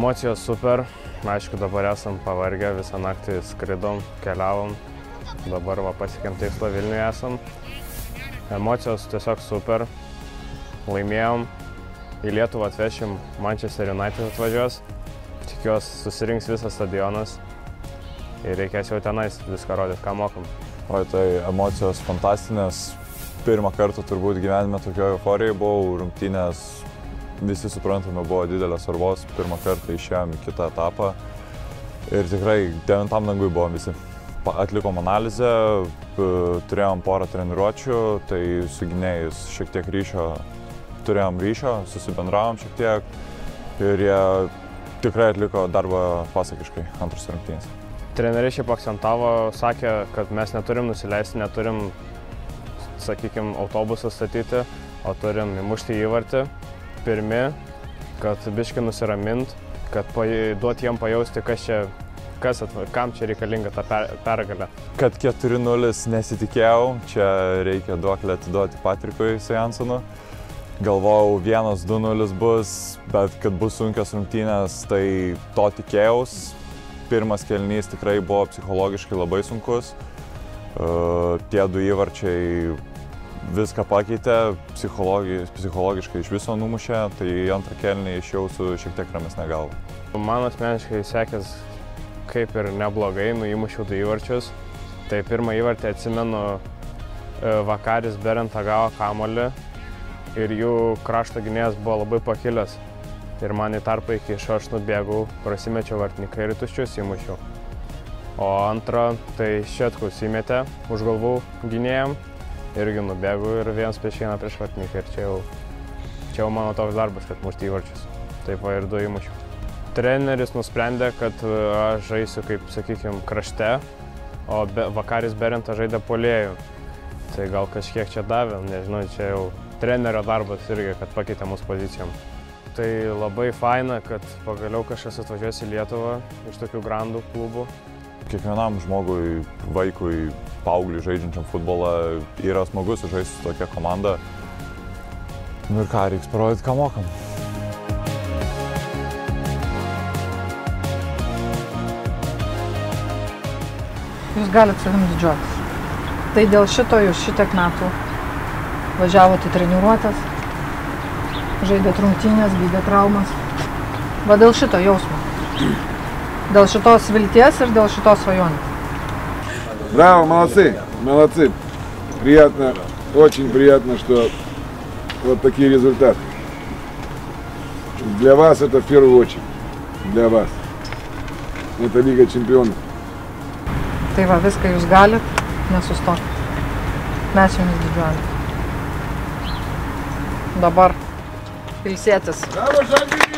Emocijos super. Aišku, dabar esam pavargę, visą naktį skridom, keliavom. Dabar pasiekėm tikslą, Vilniuje esam. Emocijos tiesiog super. Laimėjom. Į Lietuvą atvešim, Manchester United atvažiuos. Tikiuosi susirinks visas stadionas. Ir reikės jau tenais viską rodyti, ką mokam. Oi, tai emocijos fantastinės. Pirmą kartą turbūt gyvenime tokio euforijai buvau. Rungtynės, visi suprantame, buvo didelės svarbos. Pirmą kartą išėjom į kitą etapą. Ir tikrai 9 dangui buvom visi. Atlikom analizę, turėjom porą treniruočių, tai su gynėjais šiek tiek turėjom ryšio, susibendravom šiek tiek. Ir jie tikrai atliko darbą pasakiškai antros rungtynės. Treneriai šiaip akcentavo, sakė, kad mes neturim nusileisti, neturim, sakykime, autobusą statyti, o turim įmušti įvartį. Pirmi, kad biškį nusiramint, kad duoti jiem pajausti, kam čia reikalinga ta pergalė. Kad 4-0 nesitikėjau, čia reikia duoklę atiduoti Patrikui su Jansonu. Galvojau 1-2-0 bus, bet kad bus sunkios rungtynės, tai to tikėjaus. Pirmas kėlinys tikrai buvo psichologiškai labai sunkus. Tie 2 įvarčiai viską pakeitė, psichologiškai iš viso numušė, tai antrą kėlinį išėjau su šiek tiek ramesne galva. Man asmeniškai sekės kaip ir neblogai, įmušiau 2 įvarčius. Tai pirmą įvartį atsimenu, Vakaris Berenta gavo kamuolį ir jų krašto gynėjas buvo labai pakilęs. Ir man į tarpą iki aš nubėgau, prasimečiau vartininką ir tuščius įmušiau. O antrą, tai Šetkus įmetė už galvų gynėjam. Irgi nubėgau ir vienas prieš vieną prieš vartininką. Ir čia jau mano toks darbas, kad mušti įvarčius. Taip ir 2 įmušiau. Treneris nusprendė, kad aš žaisiu kaip, sakykime, krašte, o Vakaris Berenta žaidė puolėjų. Tai gal kažkiek čia davė, nežinau, čia jau trenerio darbas irgi, kad pakeitė mūsų pozicijom. Tai labai faina, kad pagaliau kažkas atvažiuos į Lietuvą iš tokių grandų klubų. Kiekvienam žmogui, vaikui, paaugliui žaidžiančiam futbolą yra smagu sužaisti su tokia komanda. Nu ir ką, reiks parodyti, ką mokam. Jūs galite savim didžiuotis. Tai dėl šito jūs šitiek metų važiavote į treniruotes, žaidėt rungtynės, gydėt traumas. Va dėl šito jausmo. Дėl šitos vilties ir dėl šitos svajonės. Браво, молодцы, молодцы. Приятно, очень приятно, что вот такие результаты. Для вас это в первую очередь. Для вас. Это Лига чемпионов. Tai va, viską jūs galit, nesustokit. Mes jumis didžiuojame. Dabar ilsėtis. Bravo, Žalgiris!